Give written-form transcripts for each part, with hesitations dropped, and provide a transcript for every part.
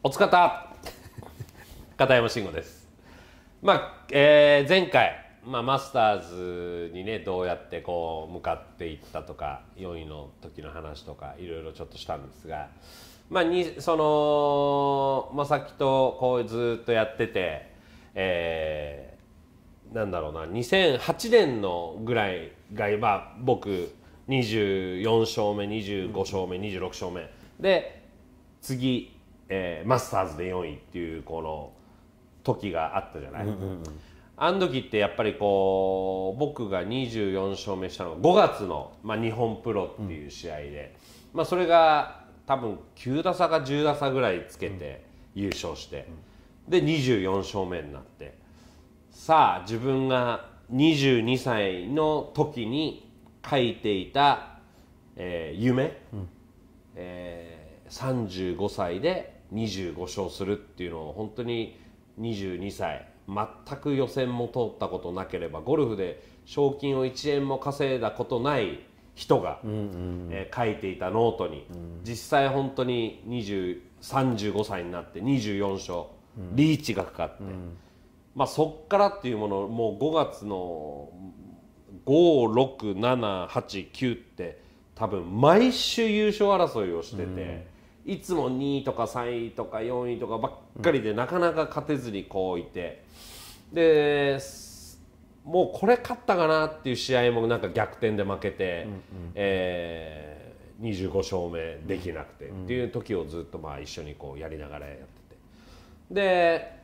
おつかた片山慎吾です。前回、マスターズにねどうやってこう向かっていったとか4位の時の話とかいろいろちょっとしたんですが、さっきとこうずっとやってて、なんだろうな、2008年のぐらいが僕24勝目25勝目26勝目で次、マスターズで4位っていうこの時があったじゃない。あの時ってやっぱりこう僕が24勝目したのが5月の、日本プロっていう試合で、それが多分9打差か10打差ぐらいつけて優勝して、で24勝目になって、さあ自分が22歳の時に書いていた、夢、35歳で25勝するっていうのを本当に22歳全く予選も通ったことなければゴルフで賞金を1円も稼いだことない人が、書いていたノートに、実際本当に35歳になって24勝、リーチがかかって、そっからっていうものもう5月の56789って多分毎週優勝争いをしてて、いつも2位とか3位とか4位とかばっかりでなかなか勝てずにこういて、でもうこれ勝ったかなっていう試合もなんか逆転で負けて、25勝目できなくてっていう時をずっと一緒にこうやりながらやってて、で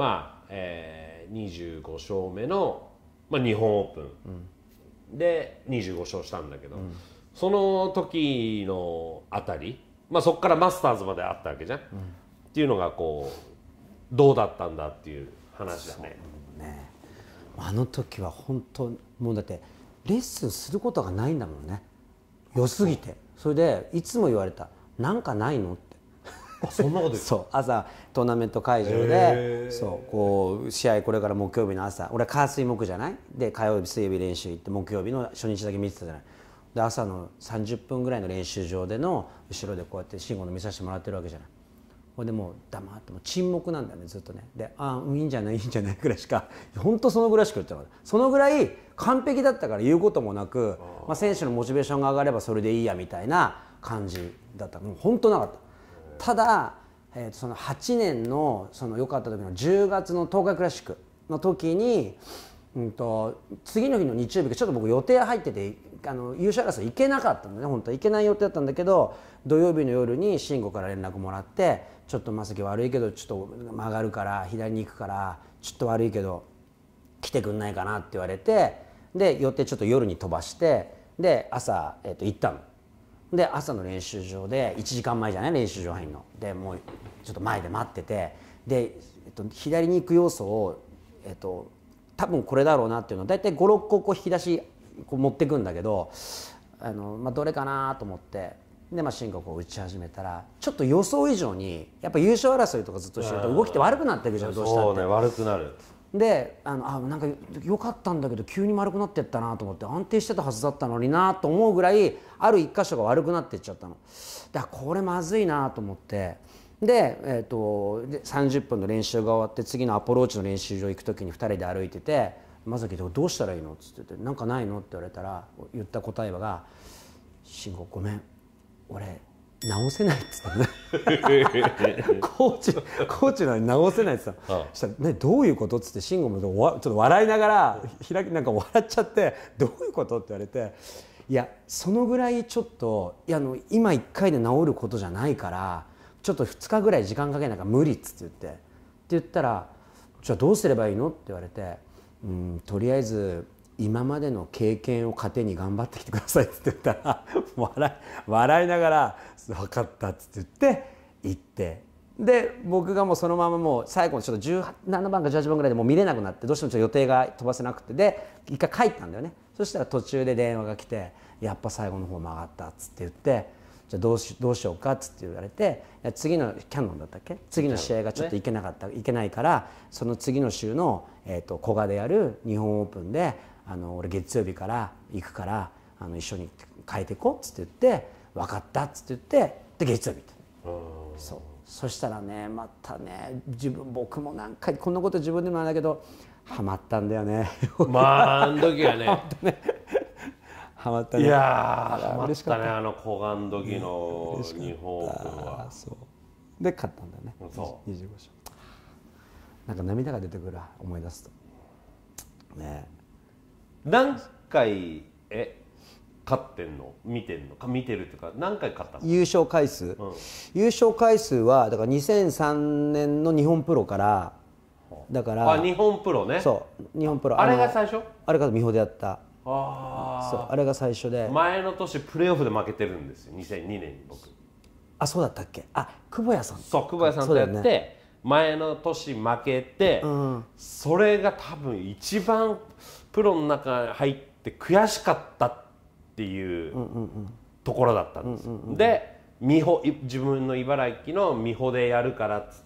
25勝目の、日本オープンで25勝したんだけど、その時のあたり、そこからマスターズまであったわけじゃん、っていうのがこうどうだったんだっていう話だね。 あの時は本当もうだってレッスンすることがないんだもんね、良すぎて。それでいつも言われた「なんかないの?」って。 そんなことですか。 そう、朝トーナメント会場で、そうこう試合これから木曜日の朝、俺火水木じゃないで、火曜日水曜日練習行って木曜日の初日だけ見てたじゃない。で朝の30分ぐらいの練習場での後ろでこうやって慎吾の見させてもらってるわけじゃない。ほいでもう黙っても沈黙なんだよねずっとね。で「ああいいんじゃないいいんじゃない」ぐらいしか、本当そのぐらいしか言ってなかった。そのぐらい完璧だったから言うこともなく、選手のモチベーションが上がればそれでいいやみたいな感じだった。もう本当なかった。ただ、その8年のその良かった時の10月の東海クラシックの時に、次の日の日曜日がちょっと僕予定入ってて優勝争い行けなかったんだね。本当は行けない予定だったんだけど、土曜日の夜に慎吾から連絡もらって「ちょっと正樹悪いけどちょっと曲がるから左に行くからちょっと悪いけど来てくんないかな」って言われて、で予定ちょっと夜に飛ばして、で朝、行ったの。で朝の練習場で1時間前じゃない練習場入るので、もうちょっと前で待ってて、で、左に行く要素を、多分これだろうなっていうのを大体56個こう引き出しこう持ってくんだけど、どれかなと思って、で慎吾こう打ち始めたらちょっと予想以上にやっぱ優勝争いとかずっとしてると動きって悪くなっていくじゃん、どうしたって。 そうね、悪くなる。 でなんか良かったんだけど急に丸くなってったなと思って、安定してたはずだったのになと思うぐらいある一箇所が悪くなっていっちゃったの。だからこれまずいなと思って、で30分の練習が終わって次のアプローチの練習場行く時に2人で歩いてて「正樹どうしたらいいの?」っつってて「なんかないの?」って言われたら言った答えが「慎吾ごめん俺直せない」っつったねコーチなのに直せないっつったの。そしたら「ねどういうこと?」っつって慎吾もちょっと笑いながらなんか笑っちゃって「どういうこと?」って言われて「いやそのぐらいちょっと今1回で治ることじゃないからちょっと2日ぐらい時間かけないから無理」っつって言ったら「じゃあどうすればいいの?」って言われて「とりあえず今までの経験を糧に頑張ってきてください」って言ったら笑いながら「分かった」っつって言って行って、で僕がもうそのままもう最後のちょっと17番か18番ぐらいでもう見れなくなって、どうしてもちょっと予定が飛ばせなくて、で一回帰ったんだよね。そしたら途中で電話が来て「やっぱ最後の方曲がった」っつって言って「じゃあどうしようか」っつって言われて、次のキャノンだったっけ、次の試合がちょっといけないから、その次の週の古賀でやる日本オープンで俺月曜日から行くから一緒に変えていこうっつって言って「分かった」っつって言って、で月曜日って、 そしたらねまたね僕も何回こんなこと自分でもなんだけどハマったんだよね。 まああの時はねハマったね。 いやーハマったね、あの小雁時の日本オープンは。 そうで勝ったんだよね。 そう 25勝。なんか涙が出てくるわ思い出すとね。 何回勝ってんの見てるっていうか何回勝ったの？ 優勝回数、優勝回数はだから2003年の日本プロからだから日本プロね。 そう日本プロあれが最初？ あれが美穂でやった。 そうあれが最初で前の年プレーオフで負けてるんですよ2002年に僕。 そうだったっけ。久保屋さん久保屋さんとやって、前の年負けて、それが多分一番プロの中に入って悔しかったっていうところだったんです。で自分の茨城の美穂でやるからっつって、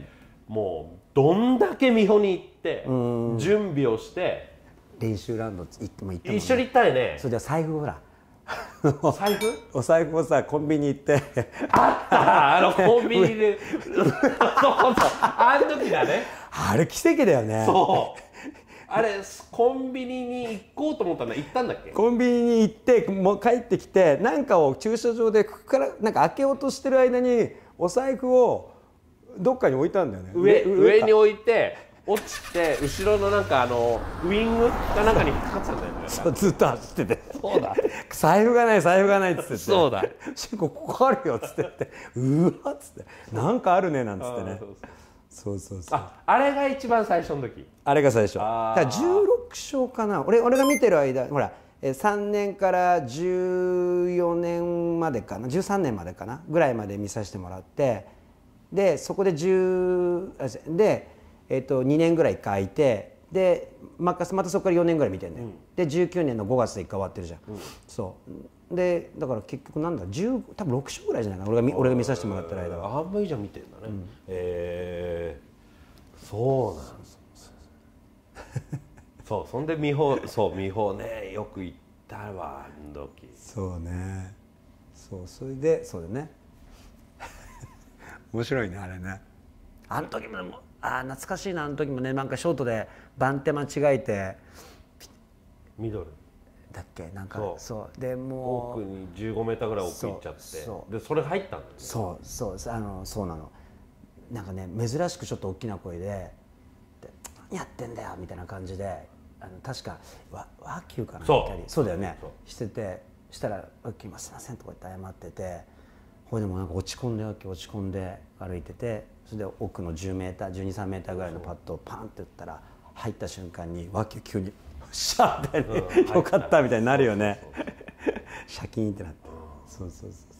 もうどんだけ美穂に行って準備をして練習ラウンド行っても行ったもんね。 一緒に行ったよね。 それで財布ほら財布お財布をさコンビニ行ってあったコンビニでそうそうあの時だね。 あれ奇跡だよね。 そうあれコンビニに行こうと思ったんだ。行ったんだっけ？ コンビニに行ってもう帰ってきてなんかを駐車場でからなんか開けようとしてる間にお財布をどっかに置いたんだよね。 上に置いて落ちて後ろのなんかウイングかなんかに引っかかってたんだよね。 そうずっと走っててそうだ財布がないっつっててそうだここあるよっつってってうわっつってなんかあるねなんつってね。そうあれが一番最初の時。 あれが最初だから16勝かな。俺が見てる間ほら3年から14年までかな13年までかなぐらいまで見させてもらってでそこで2年ぐらい1回空いてでまたそこから4年ぐらい見てんだよ、で19年の5月で1回終わってるじゃん、そうでだから結局なんだ多分6勝ぐらいじゃないかな俺が見させてもらってる間は。 あんまりじゃ見てんだね、そうなんですそうそんで美穂ねよく行ったわあの時。 そうねそれでそうだね面白いねあれね。あの時も懐かしいな。あの時もねなんかショートで番手間違えてミドルだっけなんかそうでもう奥に15メーターぐらい奥行っちゃってでそれ入ったんだよね。 そうなの。なんかね珍しくちょっと大きな声で「何やってんだよ」みたいな感じで確か和球かなそうだよねしててしたら「和球すいません」とか言って謝っててこれでもなんか落ち込んで歩いててそれで奥の10メーター12、3メーターぐらいのパットをパンって打ったら入った瞬間に和球急にシャーみたいによかったみたいになるよね。シャキーンってなってそう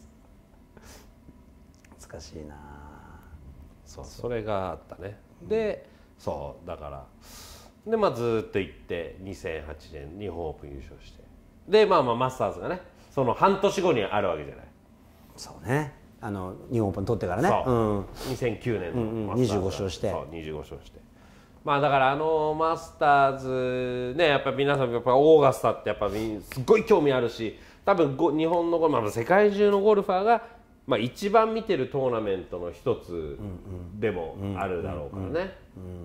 難しいな。 それがあったね。でそうだからでずっと行って2008年日本オープン優勝してでマスターズがねその半年後にあるわけじゃない。 そうね日本オープン取ってからね 2009年のマスターズ 25勝して 25勝してだからマスターズねやっぱり皆さんやっぱオーガスタってやっぱすごい興味あるし多分日本のゴルフ世界中のゴルファーが一番見てるトーナメントの一つでもあるだろうからね。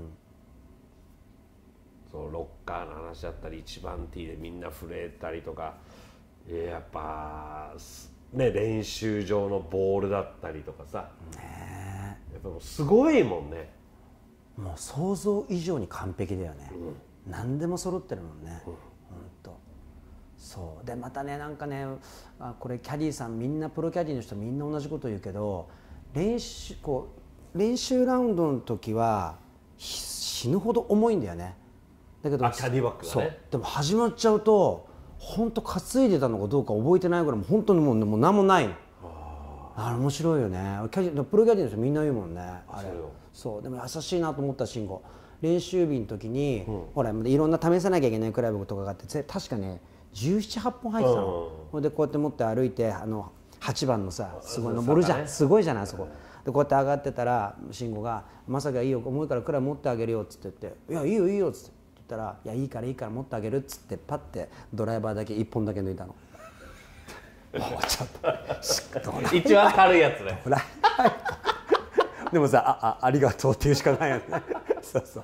そうロッカーの話だったり1番ティーでみんな震えたりとかやっぱね練習場のボールだったりとかさ、やっぱもうすごいもんね。 もう想像以上に完璧だよね、何でも揃ってるもんね、ほんとそうでまたねなんかねこれキャディーさんみんなプロキャディーの人みんな同じこと言うけど練習ラウンドの時は死ぬほど重いんだよね。だけどキャディバッグがねでも始まっちゃうと本当担いでたのかどうか覚えてないぐらい本当にもう何もないの。あれ面白いよね。プロキャディーの人みんな言うもんねあれ。そうでも優しいなと思った慎吾練習日の時に、ほらいろんな試さなきゃいけないクラブとかがあって確かね17、8本入ってたの。ほんでこうやって持って歩いて8番のさすごい登るじゃん、すごいじゃないあそこでこうやって上がってたら慎吾が「まさかいいよ重いからクラブ持ってあげるよ」っつって言って「いやいいよいいよ」っつって言ったら「いやいいから持ってあげる」っつってパッてドライバーだけ1本だけ抜いたの。もうちょっと一番軽いやつね。 でもさありがとうっていうしかないよねそうそう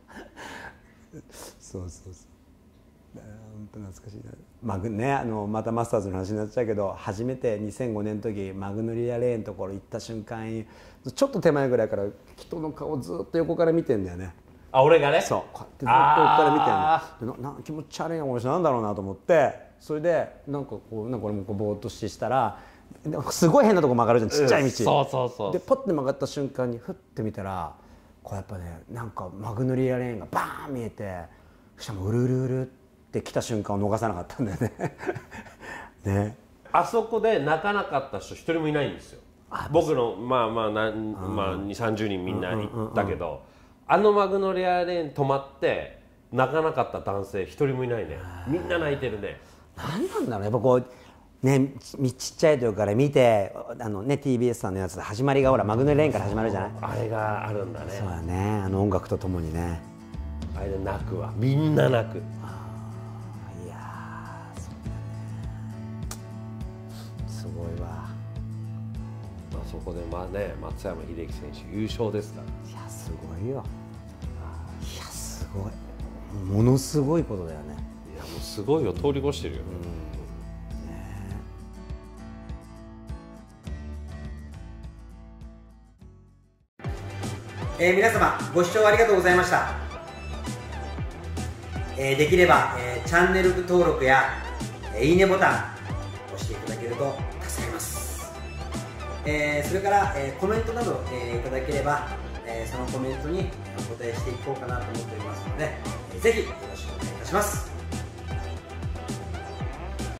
そうそうそう本当懐かしいな。またマスターズの話になっちゃうけど、初めて2005年の時マグノリアレーンのところ行った瞬間にちょっと手前ぐらいから人の顔をずっと横から見てんだよね。 俺がね、 そうこうやってずっと横から見てんの。気持ち悪いなこの人なんだろうなと思って、それでなんか俺もぼーっとしたらすごい変なとこ曲がるじゃん、ちっちゃい道、 そうでポッて曲がった瞬間にふって見たらこうやっぱね、なんかマグノリアレーンがバーン見えて、そしたらもううるうるうるって来た瞬間を逃さなかったんだよねね。 あそこで泣かなかった人一人もいないんですよ。僕の2、30人みんな行ったけど、あのマグノリアレーン止まって泣かなかった男性一人もいないね。みんな泣いてるね。 何なんだろう、やっぱこうね、ちっちゃい時から見てTBS さんのやつで始まりがほらマグノリアレーンから始まるじゃない。 あれがあるんだね。 そうだね、音楽とともにね。 あれで泣くわ、みんな泣く。 いやー、そうだね、すごいわ。 そこで松山英樹選手優勝ですから。 いやすごいよ。いやすごい、ものすごいことだよね。 いやもうすごいよ、通り越してるよね。 皆様ご視聴ありがとうございました。できれば、チャンネル登録や、いいねボタン押していただけると助かります。それから、コメントなど、いただければ、そのコメントにお答えしていこうかなと思っておりますので、ぜひよろしくお願いいたします。